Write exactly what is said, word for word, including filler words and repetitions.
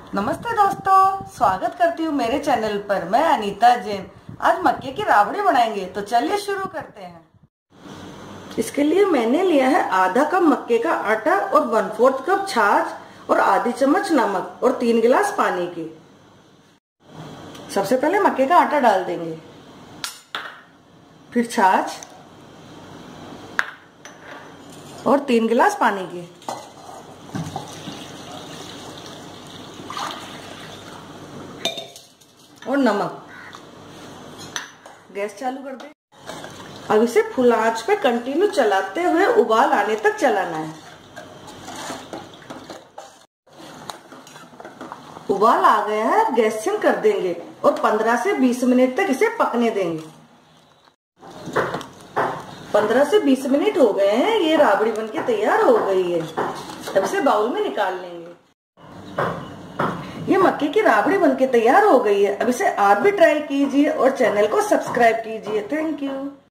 नमस्ते दोस्तों, स्वागत करती हूँ मेरे चैनल पर। मैं अनीता जैन। आज मक्के की राबड़ी बनाएंगे, तो चलिए शुरू करते हैं। इसके लिए मैंने लिया है आधा कप मक्के का आटा और वन फोर्थ कप छाछ और आधी चम्मच नमक और तीन गिलास पानी की। सबसे पहले मक्के का आटा डाल देंगे, फिर छाछ और तीन गिलास पानी की। और नमक। गैस चालू कर दे। अब इसे फुल आंच पे कंटिन्यू चलाते हुए उबाल आने तक चलाना है। उबाल आ गया है, गैस सिम कर देंगे और पंद्रह से बीस मिनट तक इसे पकने देंगे। पंद्रह से बीस मिनट हो गए हैं, ये राबड़ी बनके तैयार हो गई है। अब इसे बाउल में निकाल लेंगे। ये मक्के की राबड़ी बनके तैयार हो गई है। अब इसे आप भी ट्राई कीजिए और चैनल को सब्सक्राइब कीजिए। Thank you.